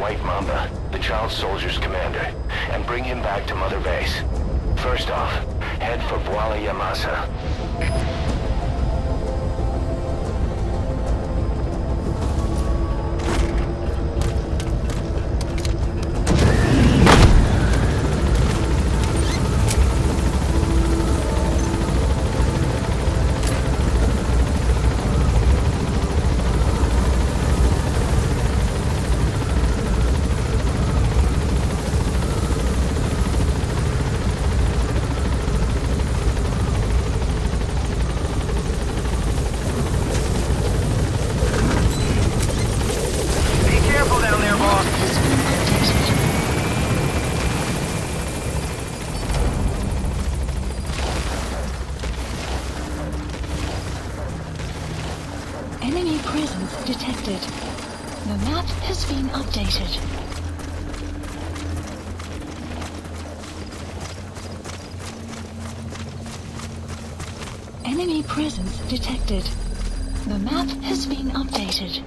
White Mamba, the child soldier's commander, and bring him back to Mother Base. First off, head for Voila Yamasa. Enemy presence detected. The map has been updated. Enemy presence detected. The map has been updated.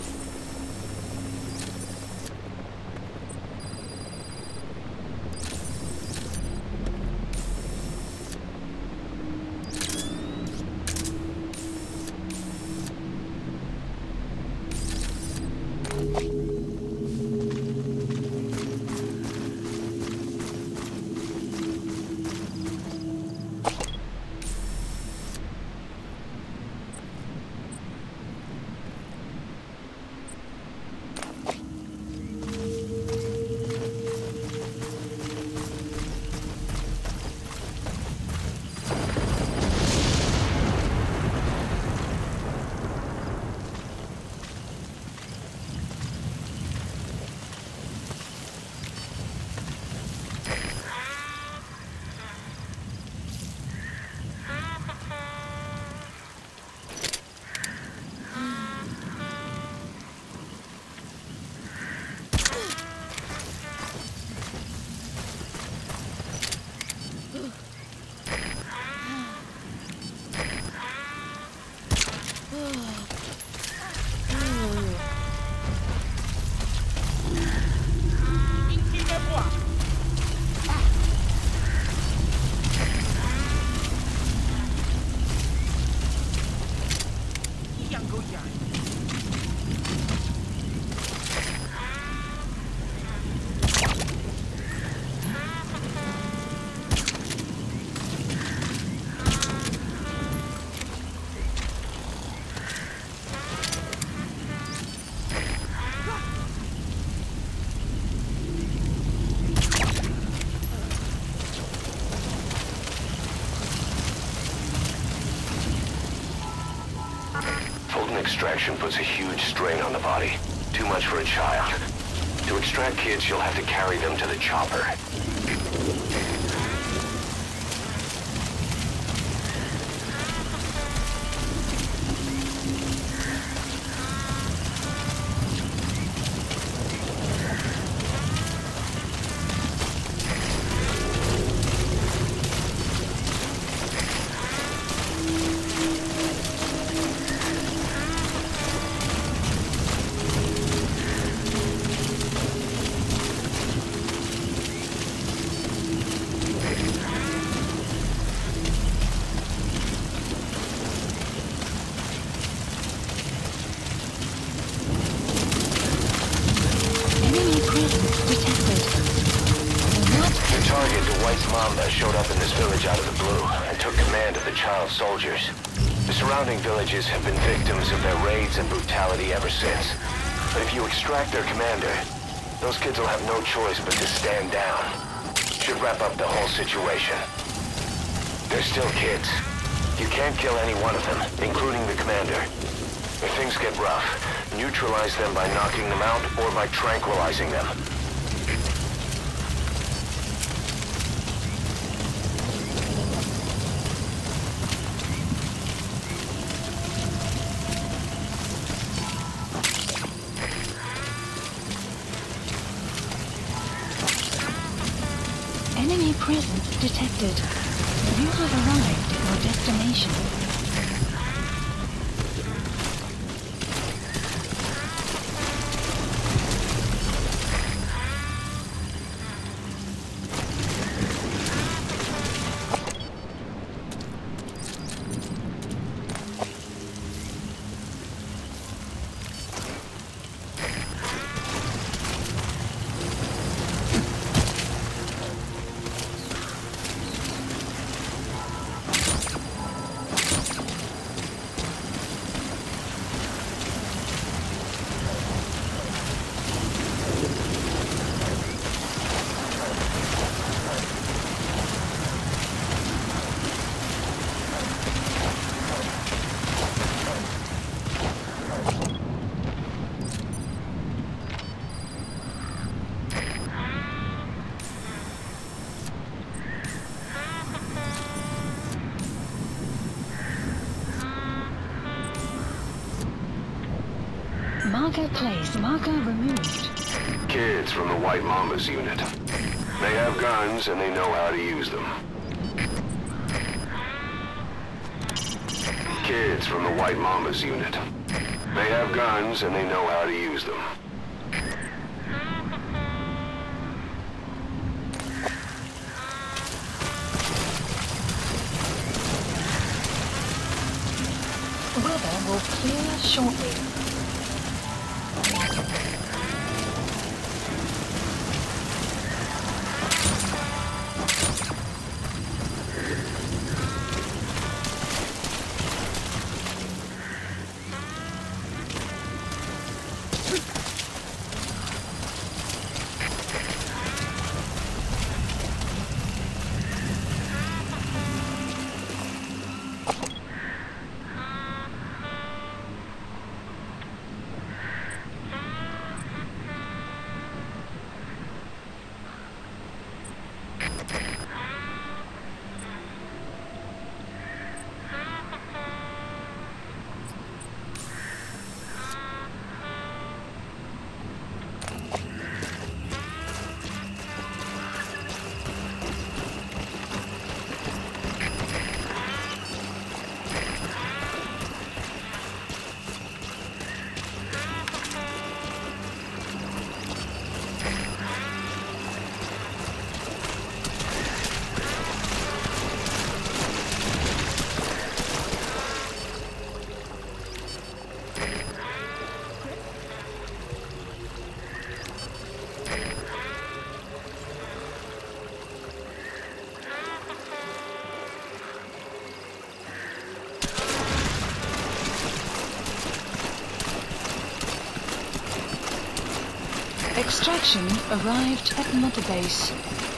Extraction puts a huge strain on the body. Too much for a child. To extract kids, you'll have to carry them to the chopper. Showed up in this village out of the blue and took command of the child soldiers. The surrounding villages have been victims of their raids and brutality ever since. But if you extract their commander, those kids will have no choice but to stand down. Should wrap up the whole situation. They're still kids. You can't kill any one of them, including the commander. If things get rough, neutralize them by knocking them out or by tranquilizing them. Enemy presence detected. You have arrived at your destination. Marker placed. Marker removed. Kids from the White Mambas unit. They have guns and they know how to use them. Kids from the White Mambas unit. They have guns and they know how to use them. Weather will clear shortly. Extraction arrived at Mother Base.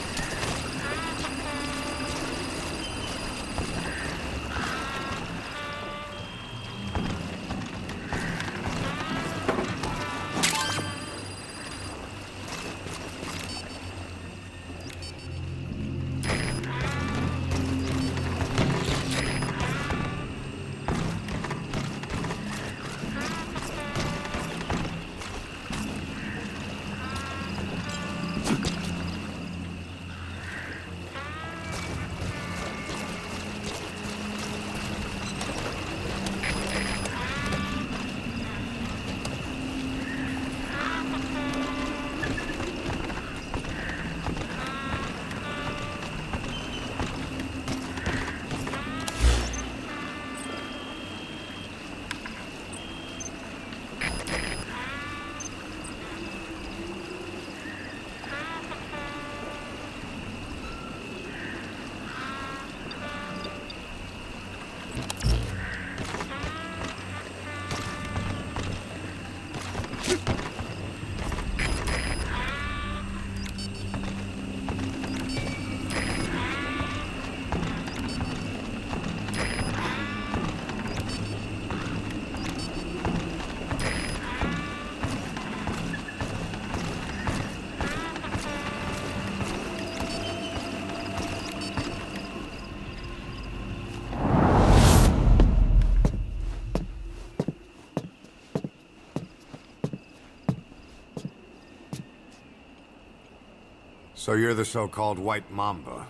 So you're the so-called White Mamba.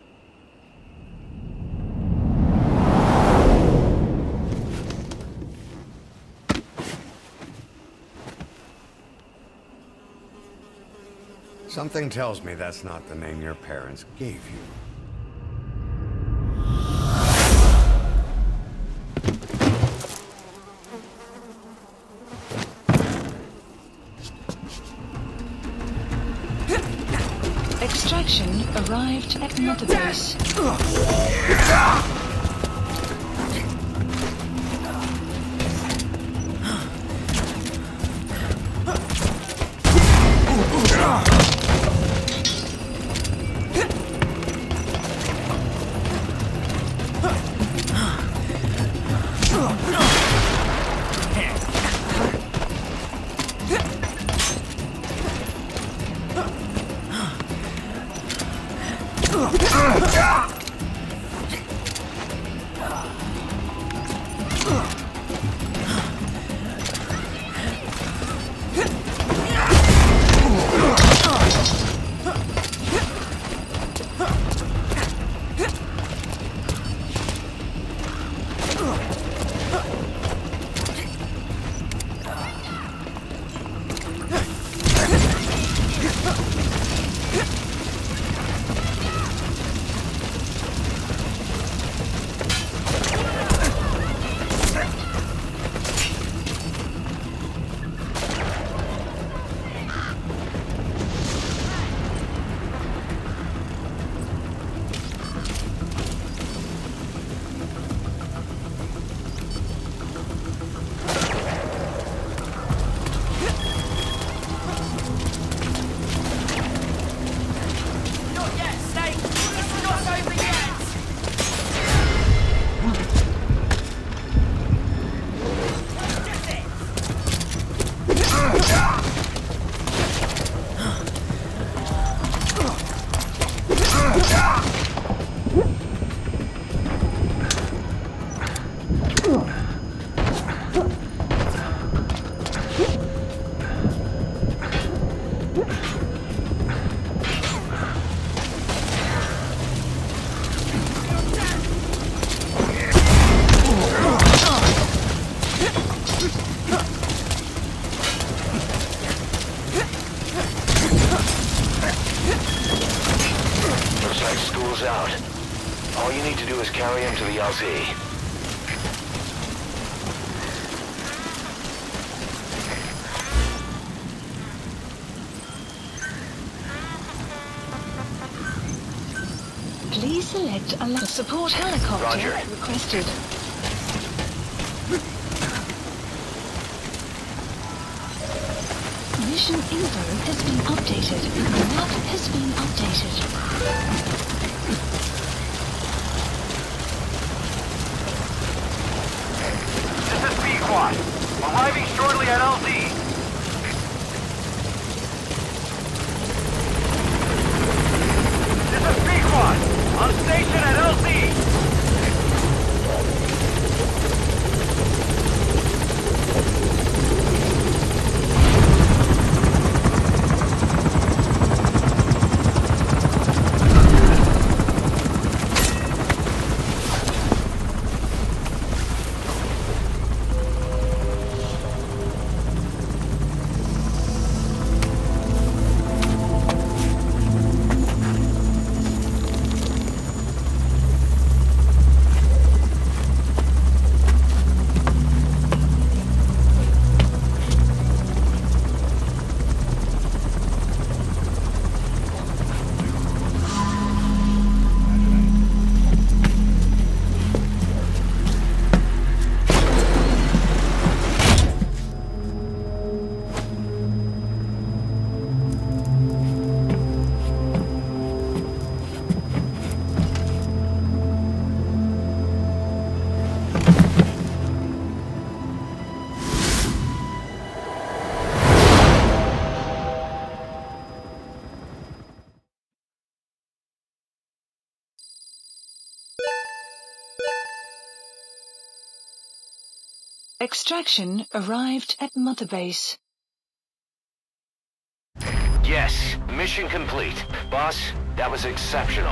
Something tells me that's not the name your parents gave you. Extraction arrived at Mother Base. rules out. All you need to do is carry him to the LZ. Please select a support helicopter Roger. requested. Mission info has been updated. The map has been updated. This is B-Quad. Arriving shortly at LZ. This is B-Quad. On station at LZ. Extraction arrived at Mother Base. Yes, mission complete. Boss, that was exceptional.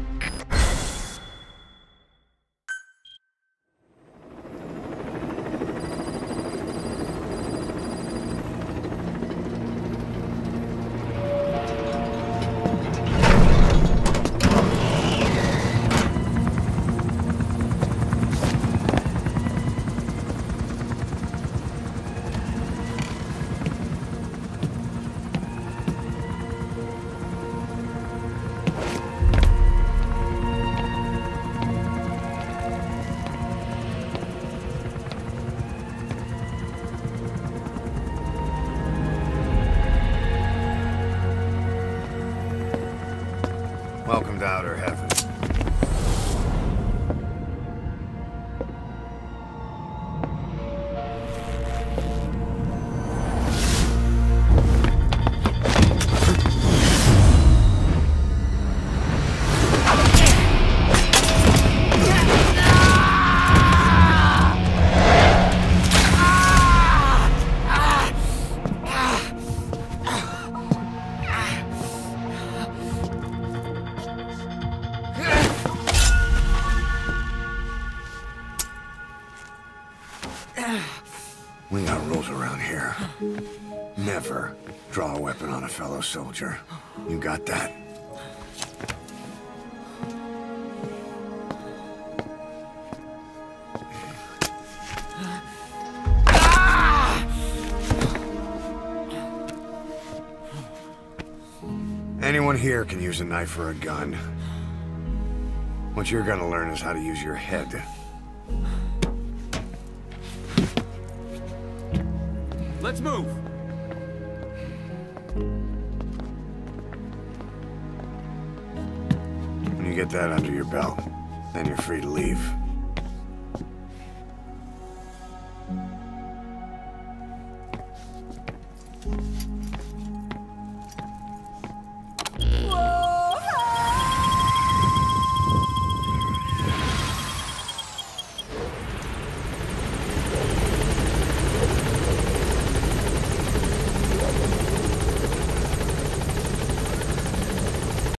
Welcome to Outer Heaven. We got rules around here. Never draw a weapon on a fellow soldier. You got that? Anyone here can use a knife or a gun. What you're gonna learn is how to use your head. Let's move. When you get that under your belt, then you're free to leave.